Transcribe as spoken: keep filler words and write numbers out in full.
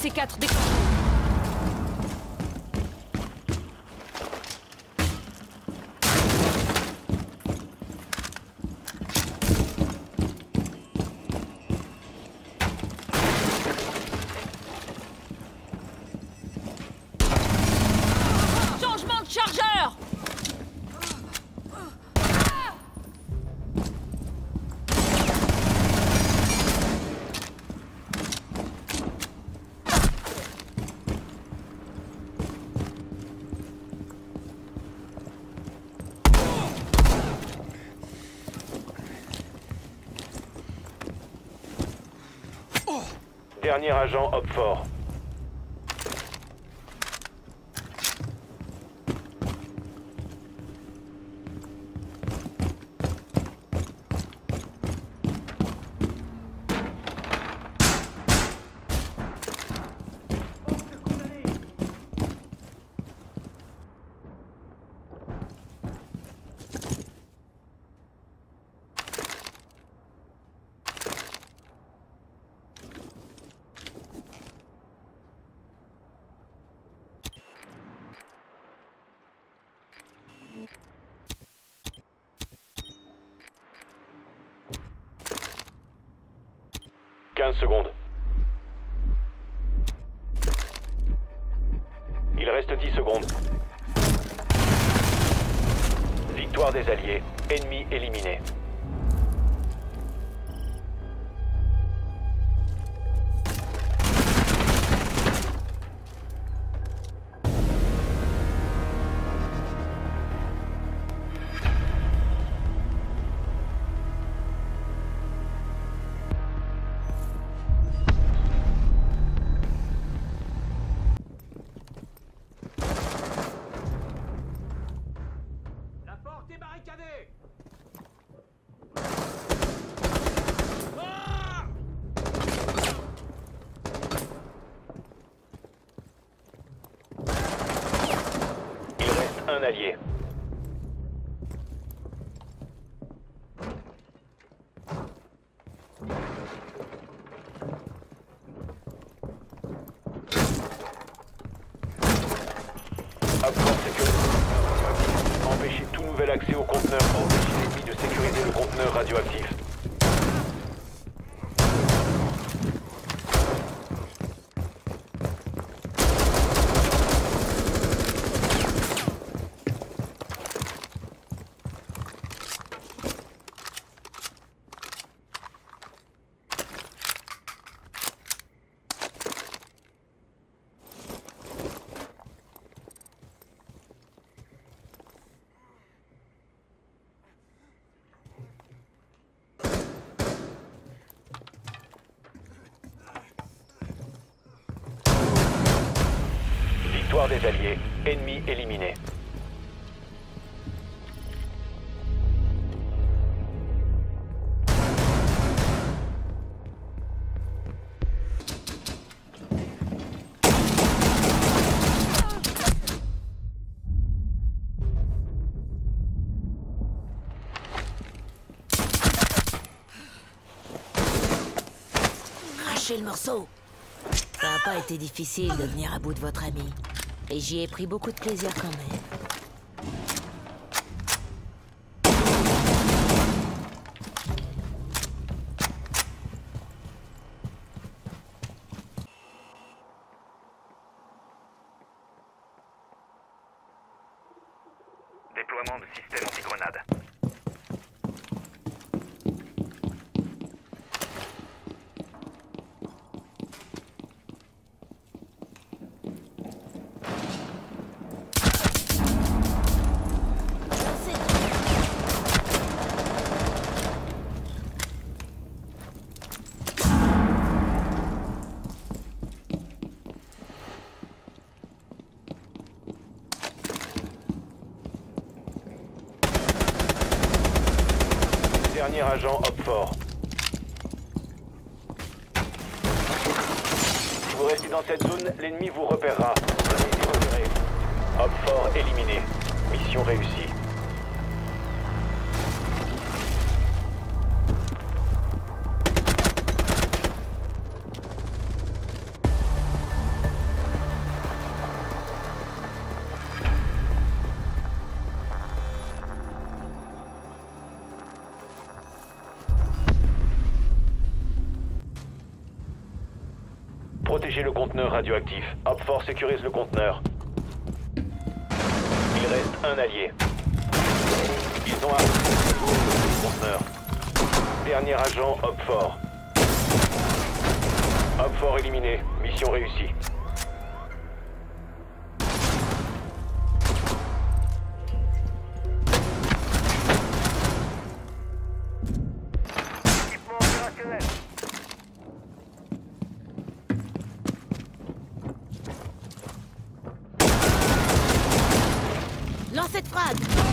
C quatre déclenché. Changement de chargeur! Dernier agent Hopfort. quinze secondes. Il reste dix secondes. Victoire des Alliés. Ennemi éliminé. Un allié. Hopfort sécurisé. Empêchez tout nouvel accès au conteneur. Empêchez l'ennemi de sécuriser le conteneur radioactif. Victoire des Alliés. Ennemi éliminé. Crachez le morceau. Ça n'a pas été difficile de venir à bout de votre ami. Et j'y ai pris beaucoup de plaisir quand même. Déploiement de système anti-grenade. Dernier agent Hopfort. Si vous restez dans cette zone, l'ennemi vous repérera. Allez-y, repérez. Hopfort éliminé. Mission réussie. protéger le conteneur radioactif. Hopfort sécurise le conteneur. Il reste un allié. Ils ont arrêté le conteneur. Dernier agent, Hopfort. Hopfort éliminé. Mission réussie. Lancez de frag!